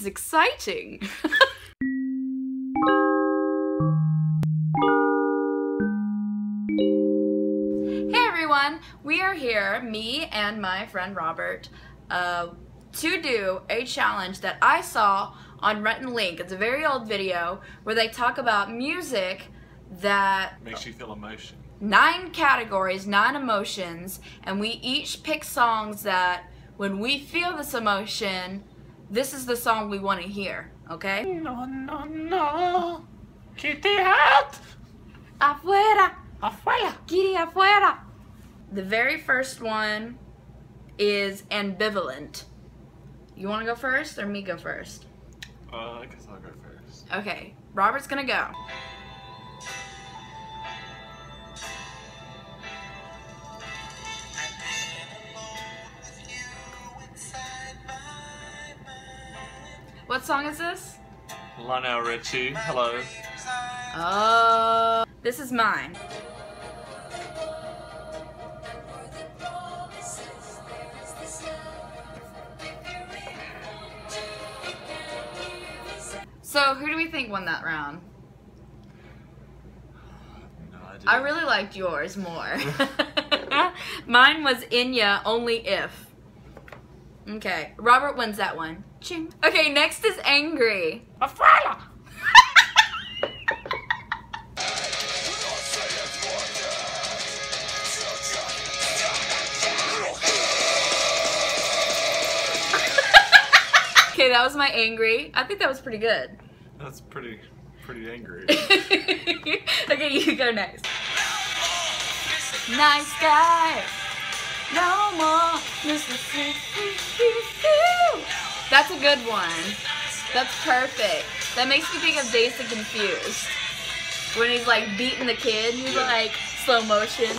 is exciting. Hey everyone, we are here, me and my friend Robert, to do a challenge that I saw on Rent and Link. It's a very old video where they talk about music that makes you feel emotion. 9 categories, 9 emotions, and we each pick songs that when we feel this emotion, this is the song we want to hear, okay? No, no, no. Kitty out! Afuera! Afuera! Kitty afuera! The very first one is ambivalent. You want to go first or me go first? I guess I'll go first. Okay, Robert's gonna go. What song is this? Lionel Richie, Hello. Oh, this is mine. So, who do we think won that round? No idea. I really liked yours more. Mine was Inya, Only If. Okay, Robert wins that one. Ching. Okay, next is Angry. Afuera! Okay, that was my Angry. I think that was pretty good. That's pretty angry. Okay, you go next. Nice guy. No more Mr. That's a good one. That's perfect. That makes me think of Dazed and Confused. When he's like beating the kid, he's like slow motion.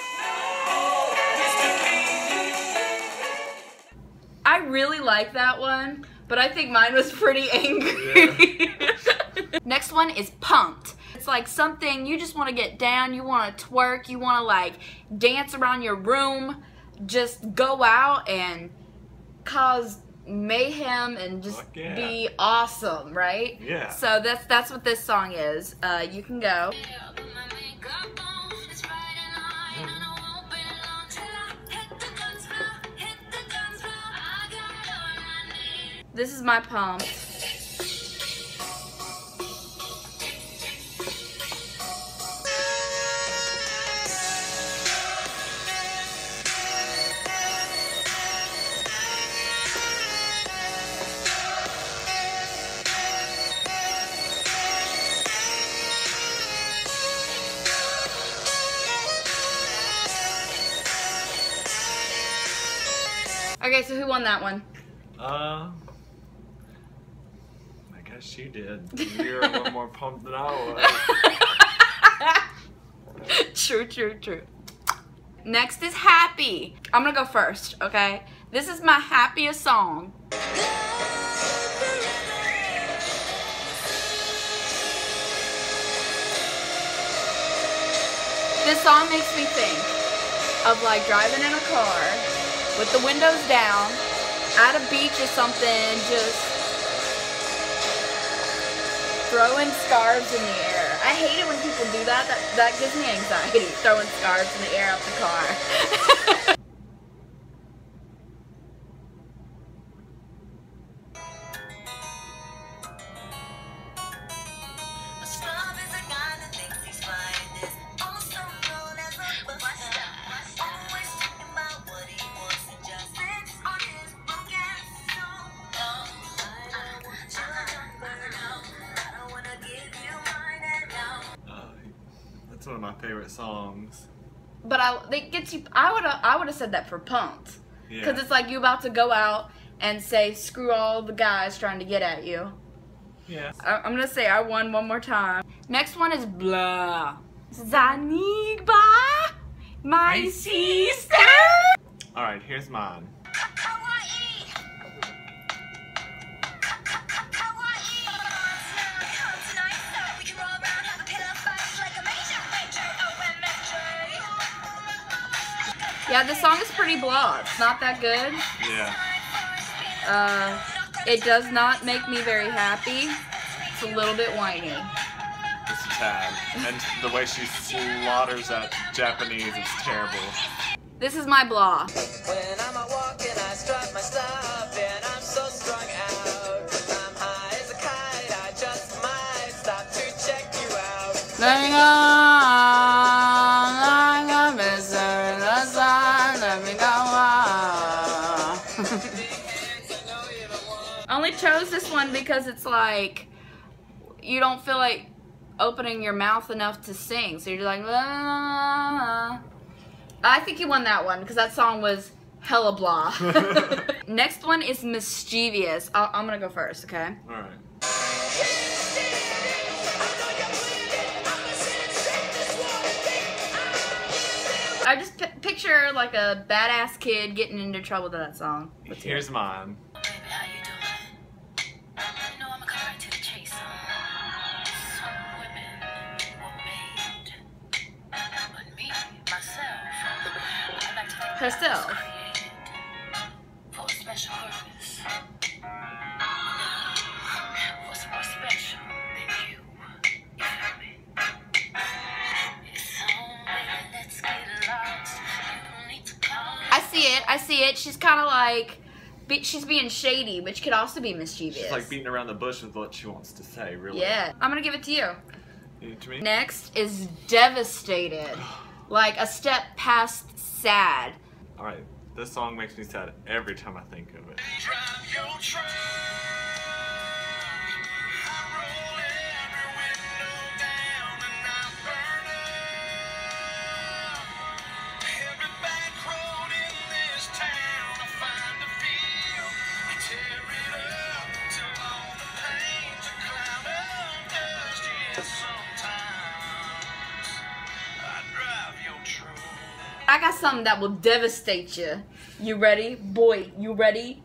I really like that one, but I think mine was pretty angry. Yeah. Next one is Pumped. It's like something you just want to get down, you want to twerk, you want to like dance around your room, just go out and cause mayhem and just be awesome, right? Yeah. So that's what this song is. You can go. This is my Pumped. Okay, so who won that one? I guess you did. You're a little more pumped than I was. True, true, true. Next is Happy. I'm gonna go first, okay? This is my happiest song. This song makes me think of like driving in a car with the windows down at a beach or something, just throwing scarves in the air. I hate it when people do that. That gives me anxiety, throwing scarves in the air out the car. That's one of my favorite songs. But it gets you. I would have said that for Pumped, because it's like you about to go out and say screw all the guys trying to get at you. Yeah. I'm gonna say I won one more time. Next one is Blah. Zanigba, my sister. All right, here's mine. Yeah, this song is pretty blah. It's not that good. Yeah. It does not make me very happy. It's a little bit whiny. Just a tad. And the way she slaughters that Japanese is terrible. This is my blah. When I'm out walking, I strut my stuff, and I'm so strung out. I'm high as a kite, I just might stop to check you out. Let me go, let me go. I only chose this one because it's like, you don't feel like opening your mouth enough to sing, so you're like, la, la, la. I think you won that one because that song was hella blah. Next one is Mischievous. I'm gonna go first, okay? Alright. I just picture like a badass kid getting into trouble to that song. Here's mine. Baby, how you doing? You know I'm a car to the chase. Some women were made, but me, myself, I like to think Herself. I was created for a special purpose. What's more special than you? You feel me? So, baby, let's get lost. You don't need to call me. I see it. She's kind of like, she's being shady, which could also be mischievous. She's like beating around the bush with what she wants to say, really. Yeah. I'm gonna give it to you. To me? Next is Devastated. Like a step past sad. Alright, this song makes me sad every time I think of it. Drive your truck. I roll every window down and I burn up. Every back road in this town I find a field. I tear it up till all the pain's a cloud of dust. Yeah, sometimes I drive your truck. I got something that will devastate you. You ready? Boy, you ready?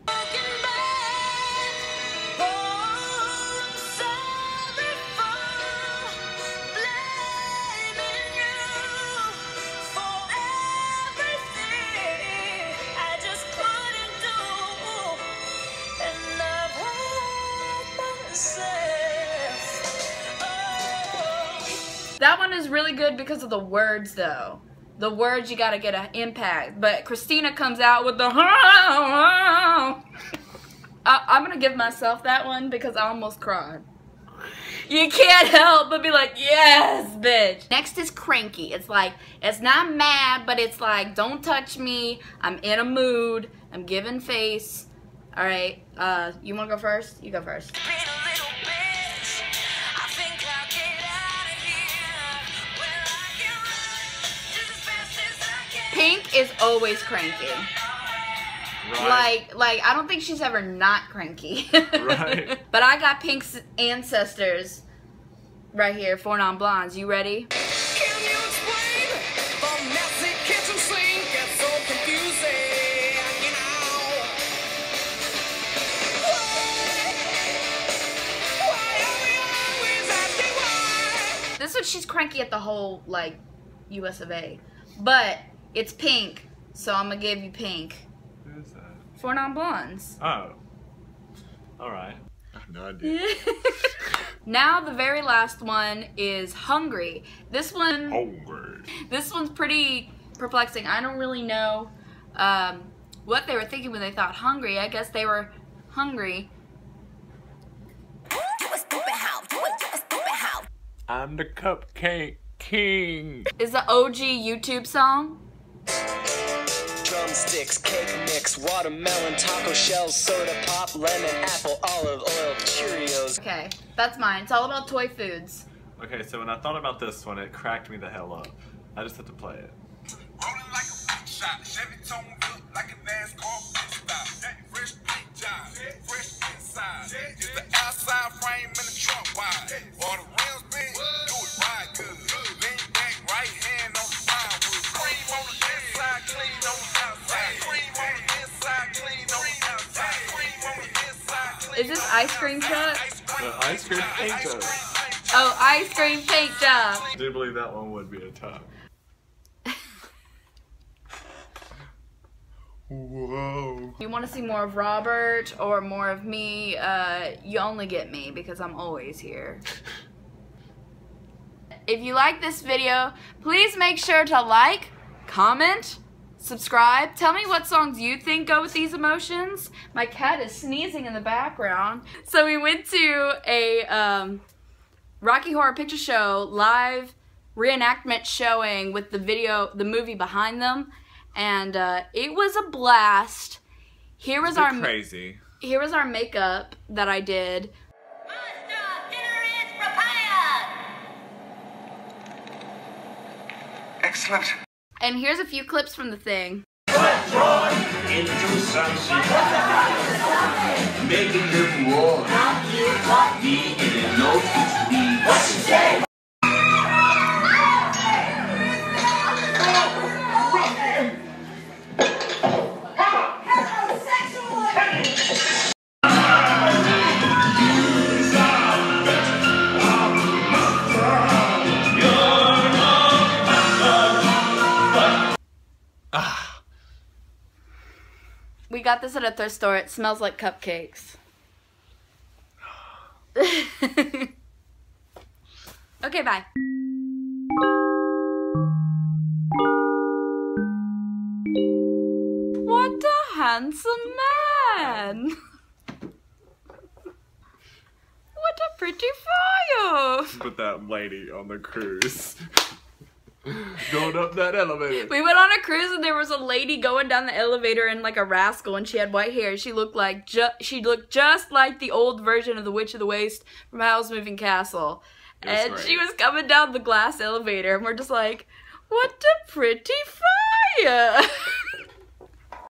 That one is really good because of the words, though. The words, you gotta get an impact. But Christina comes out with the I'm gonna give myself that one because I almost cried. You can't help but be like, yes, bitch. Next is Cranky. It's like, it's not mad, but it's like, don't touch me. I'm in a mood. I'm giving face. All right, you wanna go first? You go first. Pink is always cranky. Right. Like I don't think she's ever not cranky. Right. But I got Pink's ancestors right here, 4 non-blondes. You ready? Can you explain the messy kitchen sink gets so confusing, you know? Why are we always asking why? This one, she's cranky at the whole, like, US of A. But it's Pink, so I'm gonna give you Pink. Who is that? 4 non-blondes. Oh. Alright. I have no idea. Now the very last one is Hungry. This one, Hungry. this one's pretty perplexing. I don't really know what they were thinking when they thought hungry. I guess they were hungry. I'm the cupcake king. Is the OG YouTube song? Drumsticks, cake mix, watermelon, taco shells, soda pop, lemon, apple, olive oil, Cheerios. Okay, that's mine. It's all about toy foods. Okay, so when I thought about this one, it cracked me the hell up. I just had to play it. Rolling like a big shot, Chevy tone look like a NASCAR pit stop. Fresh paint job, fresh inside. Is the outside frame and the trunk wide? Or the rims big? Do it right good. Lean back, right hand on the plywood. Cream on the inside, clean on the outside. Cream on the inside, clean on the outside. Cream on the inside, clean. Is this ice cream truck? The ice cream paint job. Oh, ice cream paint job. I do believe that one would be a top. Whoa. Whoa. If you want to see more of Robert or more of me, you only get me because I'm always here. If you like this video, please make sure to like, comment, subscribe. Tell me what songs you think go with these emotions. My cat is sneezing in the background. So we went to a Rocky Horror Picture Show live reenactment showing with the movie behind them, and it was a blast. Here was our crazy. Here was our makeup that I did. Master, dinner is prepared! Excellent. And here's a few clips from the thing. Into sunset, making them warm. Me in a note between. What you say? We got this at a thrift store. It smells like cupcakes. Okay, bye. What a handsome man! What a pretty fire! Put that lady on the cruise. Going up that elevator. We went on a cruise and there was a lady going down the elevator in like a rascal, and she had white hair. She looked like just like the old version of the Witch of the Waste from Howl's Moving Castle. And great. she was coming down the glass elevator, and we're just like, what a pretty fire!